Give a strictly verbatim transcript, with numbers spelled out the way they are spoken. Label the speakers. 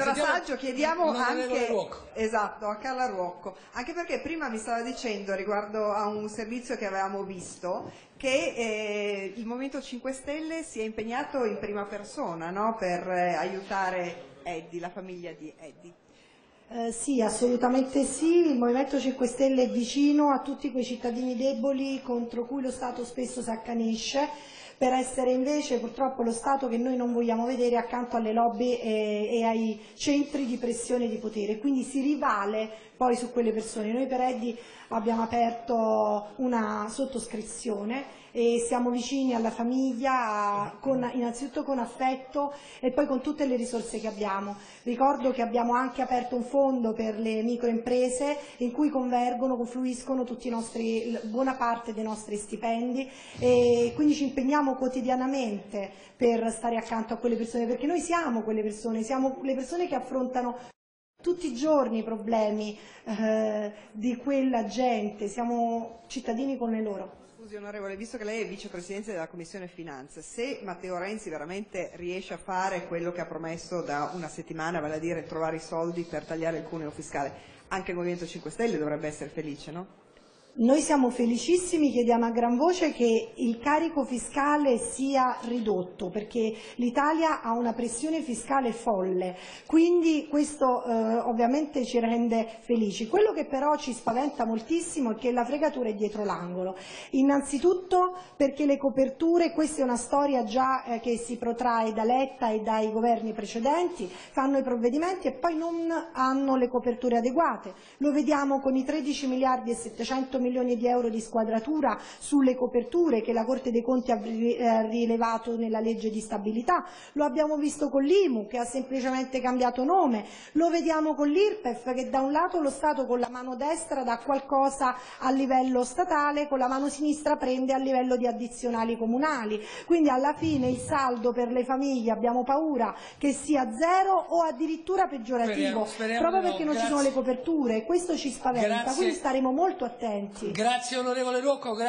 Speaker 1: allora Saggio chiediamo anche
Speaker 2: Ruocco.
Speaker 1: esatto, a Carla Ruocco, anche perché prima mi stava dicendo riguardo a un servizio che avevamo visto che eh, il Movimento cinque Stelle si è impegnato in prima persona, no? Per eh, aiutare Eddie, la famiglia di Eddie.
Speaker 3: Eh, sì, assolutamente sì, il Movimento cinque Stelle è vicino a tutti quei cittadini deboli contro cui lo Stato spesso si accanisce, per essere invece purtroppo lo Stato che noi non vogliamo vedere accanto alle lobby e, e ai centri di pressione di potere, quindi si rivale poi su quelle persone. Noi per Eddie abbiamo aperto una sottoscrizione e siamo vicini alla famiglia con, innanzitutto con affetto e poi con tutte le risorse che abbiamo. Ricordo che abbiamo anche aperto un fondo per le microimprese in cui convergono, confluiscono tutti i nostri, buona parte dei nostri stipendi e quindi ci impegniamo quotidianamente per stare accanto a quelle persone, perché noi siamo quelle persone, siamo le persone che affrontano tutti i giorni i problemi eh, di quella gente, siamo cittadini come loro.
Speaker 1: Scusi onorevole, visto che lei è vicepresidente della Commissione Finanze, se Matteo Renzi veramente riesce a fare quello che ha promesso da una settimana, vale a dire trovare i soldi per tagliare il cuneo fiscale, anche il Movimento cinque Stelle dovrebbe essere felice, no?
Speaker 3: Noi siamo felicissimi, chiediamo a gran voce che il carico fiscale sia ridotto, perché l'Italia ha una pressione fiscale folle, quindi questo eh, ovviamente ci rende felici. Quello che però ci spaventa moltissimo è che la fregatura è dietro l'angolo. Innanzitutto perché le coperture, questa è una storia già eh, che si protrae da Letta e dai governi precedenti, fanno i provvedimenti e poi non hanno le coperture adeguate. Lo vediamo con i tredici miliardi e settecento milioni di euro di squadratura sulle coperture che la Corte dei Conti ha rilevato nella legge di stabilità, lo abbiamo visto con l'I M U che ha semplicemente cambiato nome, lo vediamo con l'I R P E F che da un lato lo Stato con la mano destra dà qualcosa a livello statale, con la mano sinistra prende a livello di addizionali comunali, quindi alla fine il saldo per le famiglie abbiamo paura che sia zero o addirittura peggiorativo, speriamo, speriamo proprio perché no. non Grazie. ci sono le coperture e questo ci spaventa, Grazie. quindi staremo molto attenti.
Speaker 2: Grazie onorevole Ruocco.